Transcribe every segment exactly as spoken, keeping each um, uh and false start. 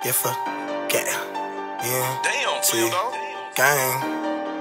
If a gang, yeah, Damn, see, dog. gang.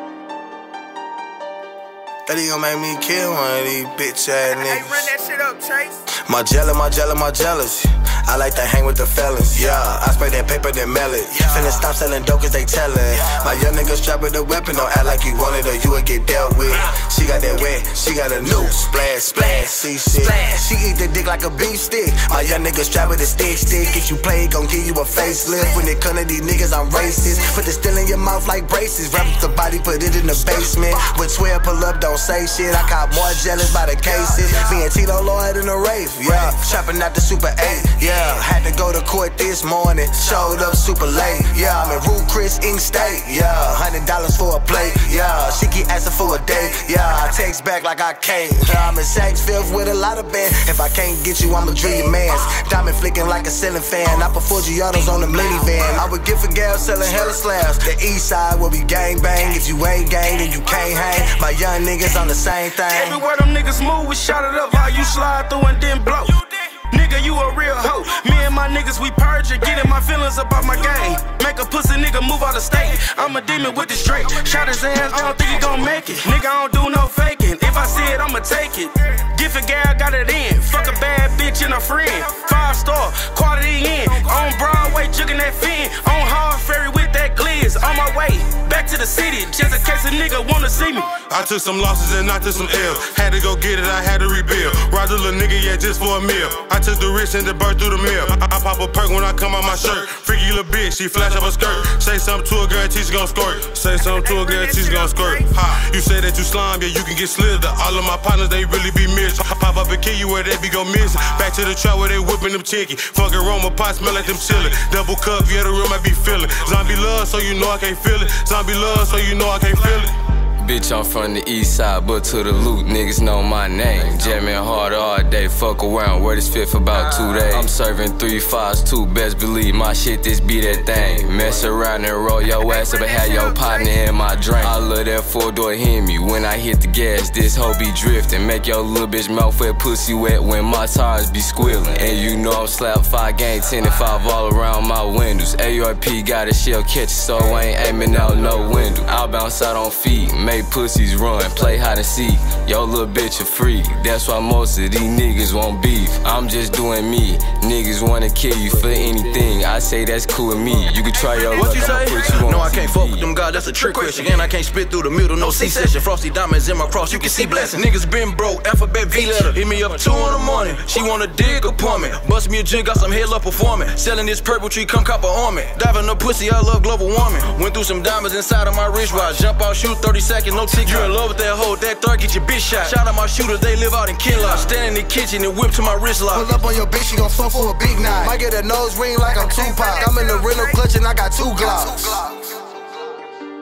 That he gon' make me kill one of these bitch ass niggas. Hey, run that shit up, Chase. My jealous, my jealous, my jealous. I like to hang with the fellas, yeah. I spray that paper, then mail it. Finna stop selling dope cause they tellin'. My young nigga strapped with a weapon, don't act like you want it or you would get dealt with. She got that wet, she got a new splash, splash, see shit. She eat the dick like a beef stick. My young nigga strapped with a stick, stick. If you play, gon' give you a facelift. When it come to these niggas, I'm racist. Put the steel in your mouth like braces. Wrap up the body, put it in the basement. With twelve pull up, don't say shit. I got more jealous by the cases. Me and Tito Lloyd in a race, yeah. Trapping out the Super eight, yeah. Had to go to court this morning, showed up super late, yeah. I'm in Ruth Chris Ink State, yeah. Hundred dollars for a plate, yeah. She keep asking for a date, yeah. I text back like I can't. I'm in Saks Fifth with a lot of bands. If I can't get you, I'ma drill your mans. Diamond flicking like a ceiling fan. I put four Giottos on the minivan. I would get for gal selling hella slabs. The east side will be gang bang. If you ain't gang, then you can't hang. My young niggas on the same thing. Everywhere them niggas move, we shot it up. How you slide through and then blow. Nigga, you a real hoe. Me and my niggas, we purge and getting my feelings about my game. Make a pussy nigga move out of state. I'm a demon with this Drake. Shot his ass, I don't think he gon' make it. Nigga, I don't do no faking. If I see it, I'ma take it. Gift a gal, got it in. Fuck a bad bitch and a friend. Five star, quality in. On Broadway, jugging that fin. On Hard Ferry with that glizz. On my way back to the city, just in case a nigga wanna see me. I took some losses and I took some L's. Had to go get it, I had to rebuild. Roger little nigga, yeah, just for a meal. I took the rich and the bird through the mill. I, I pop a perk when I come out my shirt. Freaky little bitch, she flash up her skirt. Say something to a girl, she's gon' squirt. Say something to a girl, she's gon' squirt. Ha, you say that you slime, yeah, you can get slithered. All of my partners, they really be missed. Pop up and kill you where they be gon' miss. Back to the trap where they whipping them chicken. Fucking Roma pot smell like them chillin'. Double cup, yeah, the room I be feelin'. Zombie love, so you know I can't feel it. Zombie love, so you know I can't feel it. Bitch, I'm from the east side, but to the loot, niggas know my name. Jammin' hard all day, fuck around, where this fit for about two days. I'm serving three fives too, best believe my shit, this be that thing. Mess around and roll your ass up and have your partner in my drink. I love that four door hit me, when I hit the gas, this hoe be drifting. Make your little bitch mouth wet, pussy wet when my tires be squealing. And you know I'm slap five gang, ten and five all around my windows. A R P got a shell catch, so I ain't aiming out no window. I'll bounce out on feet, make pussies run, play hide and seek. Yo little bitch a freak, that's why most of these niggas want beef. I'm just doing me, niggas wanna kill you for anything. I say that's cool with me, you can try your luck, what you say? Put you on no, I T V. can't fuck with them guys, that's a trick question. And I can't spit through the middle, no C-section. Frosty diamonds in my cross, you can see blessing. Niggas been broke, alphabet V letter. Hit me up two in the morning, she wanna dig appointment. Bust me a gin, got some head love performing. Selling this purple tree, come cop a army. Diving the pussy, I love global warming. Went through some diamonds inside of my wristwatch. Jump out, shoot thirty seconds, no tick. You in love with that hoe, that third, get your bitch shot. Shout out my shooters, they live out in Kinlock. Stand in the kitchen and whip to my wrist lock. Pull up on your bitch, she gon' fuck for a big night. Might get a nose ring like I'm Tupac. I'm in the rental clutch and I got two Glocks.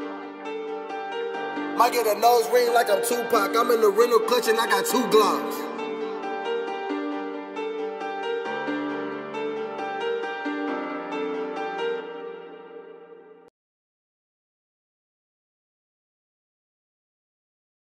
Might get a nose ring like I'm Tupac. I'm in the rental clutch and I got two Glocks.